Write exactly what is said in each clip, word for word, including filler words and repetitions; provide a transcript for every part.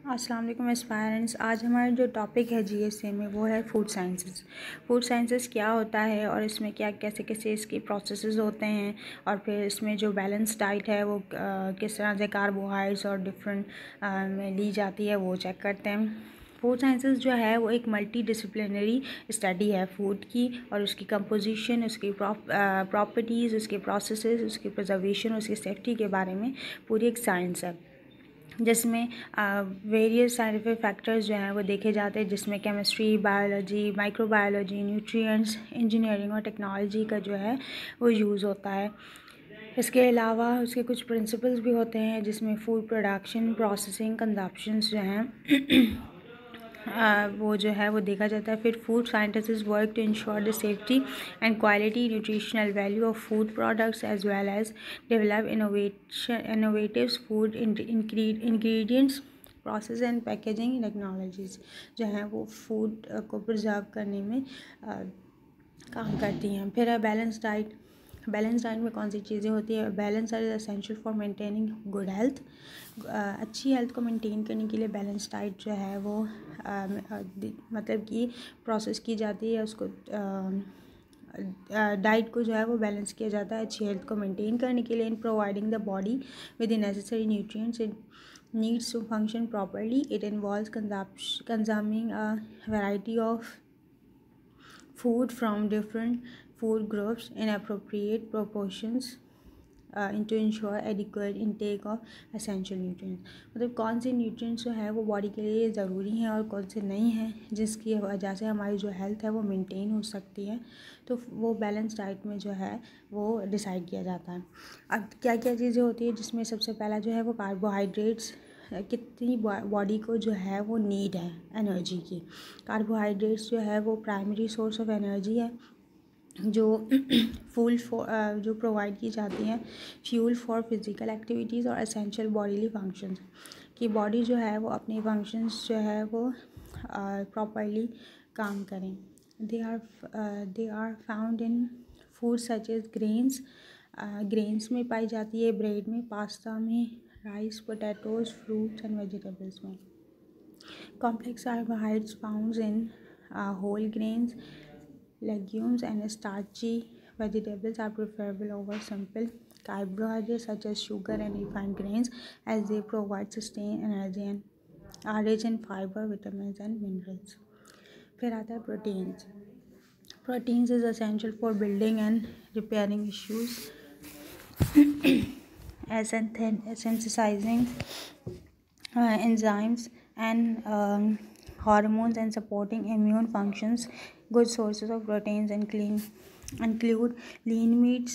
अस्सलाम वालेकुम एस्पायरेंट्स। आज हमारा जो टॉपिक है जीएसए में वो है फूड साइंसेस। फूड साइंसेस क्या होता है और इसमें क्या कैसे कैसे इसके प्रोसेसेस होते हैं और फिर इसमें जो बैलेंस डाइट है वो आ, किस तरह से कार्बोहाइड्रेट्स और डिफरेंट में ली जाती है वो चेक करते हैं। फूड साइंसेस जो है वो एक मल्टी डिसिप्लिनरी स्टडी है फूड की और उसकी कंपोजिशन, उसकी प्रॉपर्टीज़, उसके प्रोसेसेस, उसकी प्रिजर्वेशन, उसकी सेफ्टी के बारे में पूरी एक साइंस है, जिसमें वेरियस साइंटिफिक फैक्टर्स जो हैं वो देखे जाते हैं, जिसमें chemistry, biology, microbiology, nutrients, engineering और टेक्नोलॉजी का जो है वो यूज़ होता है। इसके अलावा उसके कुछ प्रिंसिपल्स भी होते हैं, जिसमें फूड प्रोडक्शन, प्रोसेसिंग, कंजप्शंस जो हैं Uh, वो जो है वो देखा जाता है। फिर food scientist work to ensure the safety and quality, nutritional value of food products as well as develop innovation innovative food ingredients, process and packaging technologies जो हैं वो फूड को प्रिजर्व करने में uh, काम करती हैं। फिर है बैलेंस डाइट। बैलेंस डाइट में कौन सी चीज़ें होती है? Balance diet is essential for maintaining good health. अच्छी हेल्थ को मेंटेन करने के लिए बैलेंस डाइट जो है वो आ, मतलब कि प्रोसेस की जाती है, उसको डाइट को जो है वो बैलेंस किया जाता है अच्छी हेल्थ को मेंटेन करने के लिए। In providing the body with the necessary nutrients it needs to function properly. It involves consuming a variety of food from different food groups in appropriate proportions uh, to ensure adequate intake of essential nutrients. मतलब कौन से nutrients जो है वो body के लिए ज़रूरी हैं और कौन से नहीं हैं, जिसकी वजह से हमारी जो हेल्थ है वो मेंटेन हो सकती है, तो वो बैलेंस डाइट में जो है वो डिसाइड किया जाता है। अब क्या क्या चीज़ें होती है, जिसमें सबसे पहला जो है वो कार्बोहाइड्रेट्स, कितनी बॉडी को जो है वो नीड है एनर्जी की। कार्बोहाइड्रेट्स जो है वो प्राइमरी सोर्स ऑफ एनर्जी है, जो फूल फॉर जो प्रोवाइड की जाती हैं फ्यूल फॉर फिज़िकल एक्टिविटीज़ और एसेंशियल बॉडीली फंक्शंस, कि बॉडी जो है वो अपने फंक्शंस जो है वो प्रॉपरली uh, काम करें। They are they are found in food such as grains. Grains में पाई जाती है, ब्रेड में, पास्ता में, rice, potatoes, fruits and vegetables में। Complex carbohydrates found in whole grains, legumes and starchy vegetables are preferable over simple carbohydrates such as sugar and refined grains, as they provide sustained energy and are rich in fiber, vitamins and minerals. फिर आता है proteins. Proteins is essential for building and repairing tissues, as synthesizing uh, enzymes and um, hormones and supporting immune functions. Good sources of proteins and clean include lean meats,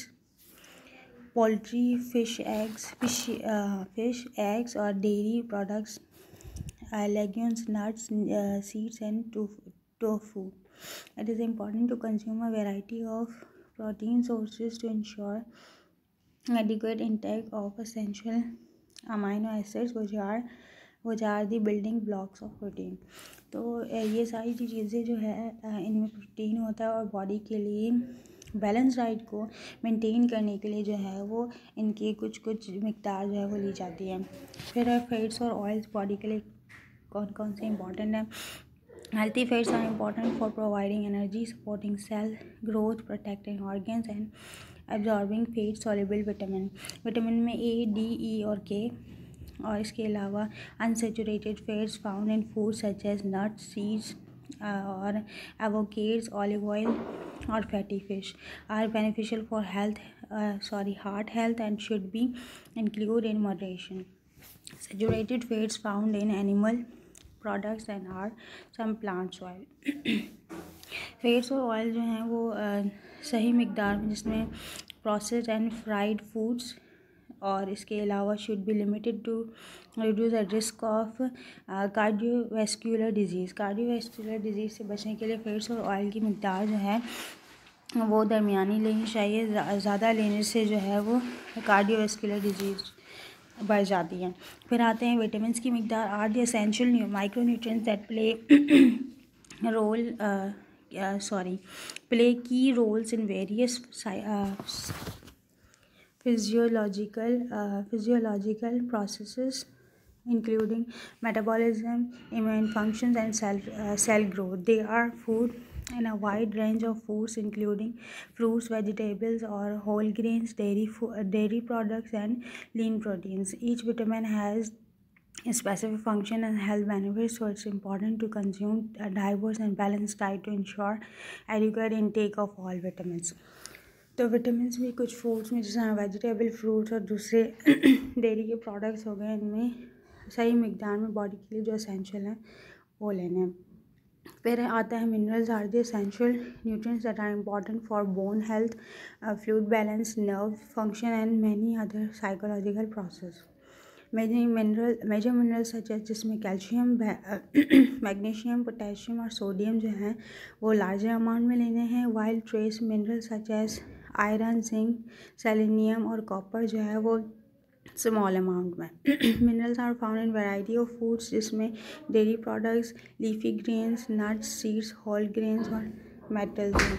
poultry, fish, eggs, fish, uh, fish, eggs or dairy products, uh, legumes, nuts, uh, seeds, and tofu. It is important to consume a variety of protein sources to ensure adequate intake of essential amino acids, which are which are the building blocks of protein. तो ये सारी चीज़ें जो है इनमें protein होता है और बॉडी के लिए बैलेंस डाइट को मेंटेन करने के लिए जो है वो इनकी कुछ कुछ मिकदार जो है वो ली जाती है। फिर है फैट्स और ऑयल्स बॉडी के लिए कौन कौन से इंपॉर्टेंट है। Healthy fats are important for providing energy, supporting cell growth, protecting organs and absorbing fat soluble vitamin. Vitamin में ए, डी, ई और के, और इसके अलावा unsaturated fats found in foods such as nuts, seeds और avocados, olive oil or fatty fish are beneficial for health uh, sorry heart health and should be included in moderation. Saturated fats found in animal products and are some plants oil. Fats और oil जो हैं वो आ, सही मिकदार में, जिसमें processed and fried foods, और इसके अलावा should be limited to reduce the risk of cardiovascular disease. Cardiovascular disease से बचने के लिए फैट्स और ऑयल की मिकदार जो है वो दरमियानी लेनी चाहिए। ज़्यादा लेने से जो है वो कार्डियोवैस्कुलर डिजीज़ बढ़ जाती हैं। फिर आते हैं विटामिन की मिकदार। Are the essential micro nutrients that play role sorry play key roles in various physiological physiological processes including metabolism, immune functions, and cell, uh, cell growth. They are food in a wide range of foods, including fruits, vegetables, or whole grains, dairy, fo- uh, dairy products, and lean proteins. Each vitamin has a specific function and health benefits, so it's important to consume a diverse and balanced diet to ensure adequate intake of all vitamins. तो vitamins भी कुछ fruits में, जैसे vegetable fruits और दूसरे dairy के products हो गए, इनमें सही मिकदार में बॉडी के लिए जो एसेंशियल हैं वो लेने हैं. फिर आता है minerals are the essential nutrients that are important for bone health, fluid balance, nerve function and many other psychological process. Major mineral major minerals such है जिसमें कैल्शियम, मैग्नीशियम, पोटेशियम और सोडियम जो हैं वो लार्जर अमाउंट में लेने हैं, while trace mineral such as iron, zinc, selenium और कॉपर जो है वो स्मॉल अमाउंट में. Minerals are found in variety of foods जिसमें dairy products, leafy grains, nuts, seeds, whole grains और मेटल्स हैं.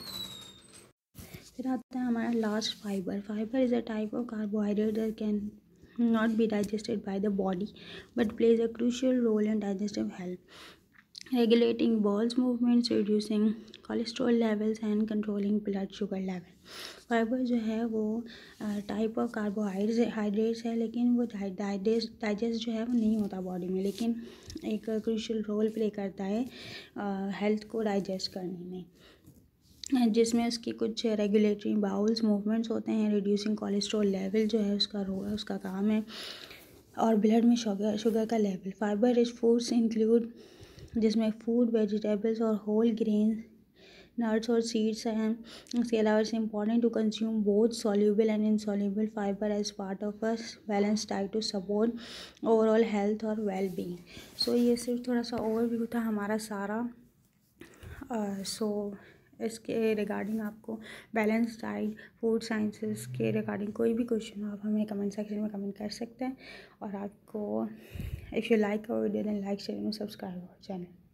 फिर आता है हमारा last fibre. Fibre is a type of carbohydrate that can not be digested by the body but plays a crucial role in digestive health, regulating bowel movements, reducing cholesterol levels and controlling blood sugar level. Fibre जो है वो type of carbohydrates है, लेकिन वो digest digest जो है वो नहीं होता बॉडी में, लेकिन एक क्रूशियल रोल प्ले करता है हेल्थ को डाइजेस्ट करने में, जिसमें उसकी कुछ रेगुलेटरी बाउल्स मूवमेंट्स होते हैं. रिड्यूसिंग कोलेस्ट्रॉल लेवल जो है उसका रो उसका काम है, और ब्लड में शुगर शुगर का level. Fibre rich foods include जिसमें फूड, वेजिटेबल्स और होल ग्रेन, नट्स और सीड्स हैं. उसके अलावा it's important to consume both soluble and insoluble fibre as part of a balance diet to support overall health और well being. So ये सिर्फ थोड़ा सा ओवरव्यू था हमारा सारा. सो uh, so, इसके रिगार्डिंग आपको बैलेंस डाइट, फूड साइंसेस के रिगार्डिंग कोई भी क्वेश्चन हो आप हमें कमेंट सेक्शन में कमेंट कर सकते हैं. और आपको if you like our video then like, share and subscribe our channel.